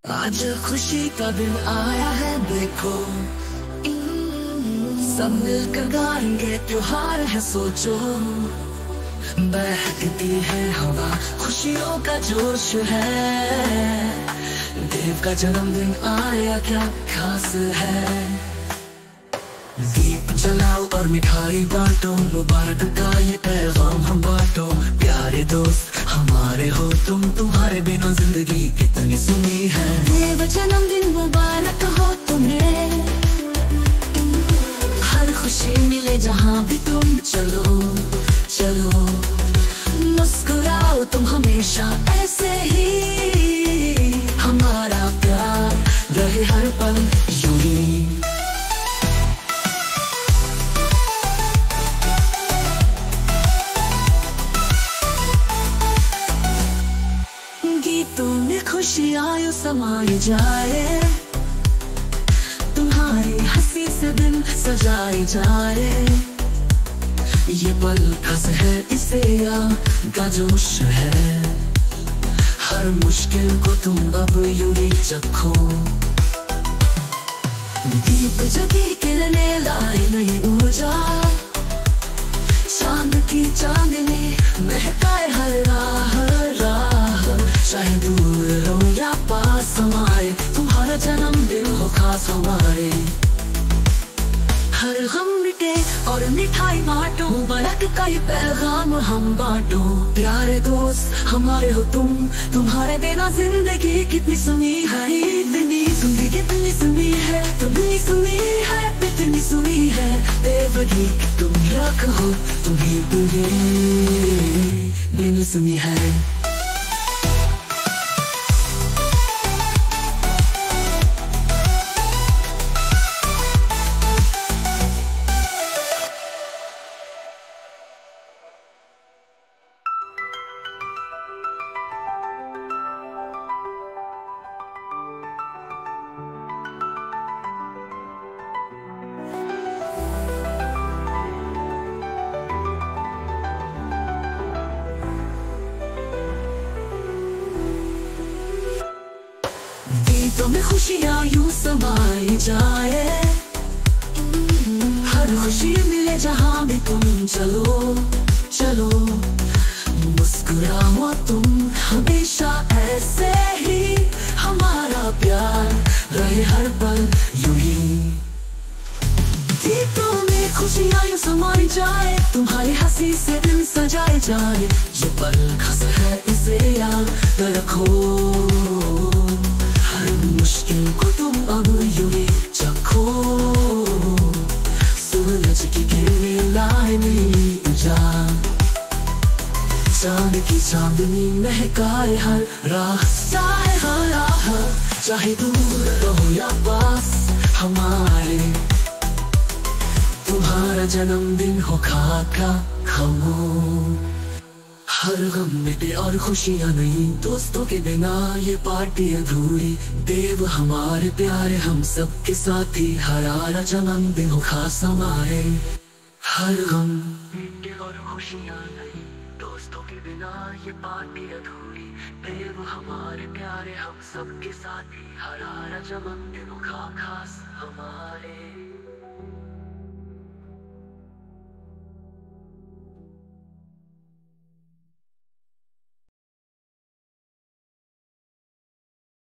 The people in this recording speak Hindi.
आज खुशी का दिन आया है देखो, सब मिलकर गाएंगे, त्योहार है सोचो। बहकती है हवा, खुशियों का जोश है। देव का जन्मदिन आया, क्या खास है। दीप जलाओ और मिठाई बांटो, मुबारक का ये पैगाम हम बांटो। प्यारे दोस्त हमारे हो तुम, तुम्हारे बिना जिंदगी कितनी सुनी है। देव जन्मदिन मुबारक हो तुम्हें, हर खुशी मिले जहाँ भी तुम चलो चलो। मुस्कुराओ तुम हमेशा ऐसे ही, हमारा प्यार रहे हर पल यूं ही। गीतों में खुशियाँ समाई जाए, तुम्हारी हंसी से दिन सजाए जाए। ये पल खास है, इसे का जोश है। हर मुश्किल को तुम अब यूं ही चखो। दीप जगी किरणें लाए नई ऊर्जा, चांद की चांदनी महकाए हर राह राह। चाहे दूर हो या पास हमारे, तुम्हारा जन्मदिन हो खास हमारे। हर गम मिटे और मिठाई बांटो, मुबारक का ये पैगाम हम बांटो। प्यारे दोस्त हमारे हो तुम, तुम्हारे बिना जिंदगी कितनी सुनी है। इतनी सुनी कितनी सुनी है, तुमने सुनी है कितनी सुनी है। देवगी तुम रखो, तुम्ही बिन सुनी है। गीतों में खुशियाँ यूं समाई जाए, हर खुशी मिले जहाँ भी तुम चलो चलो। मुस्कुराओ तुम हमेशा ऐसे ही, हमारा प्यार रहे हर पल यूं ही। गीतों में खुशियाँ यूं समाई जाए, तुम्हारी हंसी से दिन सजाए जाए। ये पल खास है, इसे याद रखो। मुश्किल को तुम अब यूं ही चखो। सूरज की किरणें लाए नई ऊर्जा, चांद की चांदनी महकाए हर राह। चाहे हर राह, चाहे दूर हो या पास हमारे, तुम्हारा जन्मदिन हो खाका खाओ। हर गम मिटे और खुशियाँ नहीं, दोस्तों के बिना ये पार्टी अधूरी। देव हमारे प्यारे हम सब के साथी, हमारा जन्मदिन हो खास हमारे। हर गम मिटे और खुशियाँ नहीं, दोस्तों के बिना ये पार्टी अधूरी। देव हमारे प्यारे हम सब के साथी, हमारा जन्मदिन हो खास हमारे।